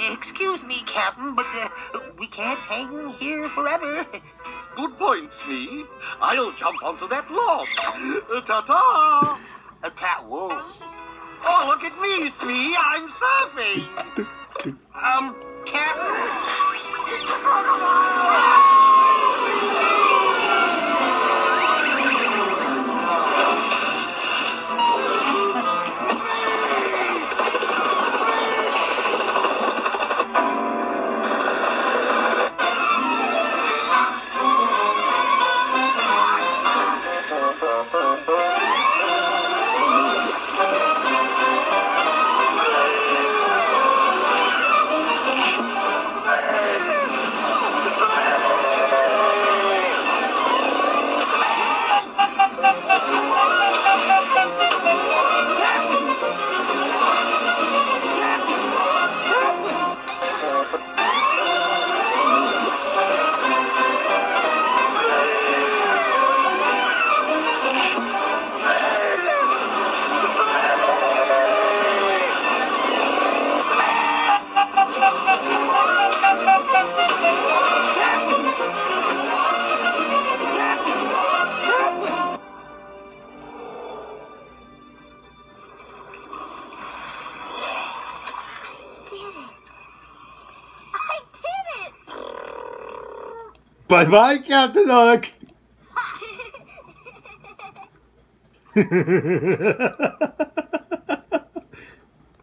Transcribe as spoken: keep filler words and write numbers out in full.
Excuse me, Captain, but uh, we can't hang here forever. Good point, Smee. I'll jump onto that log. Ta-ta! A cat wolf. Oh, look at me, Smee. I'm surfing. Um, Captain? Bye-bye, Captain Hook!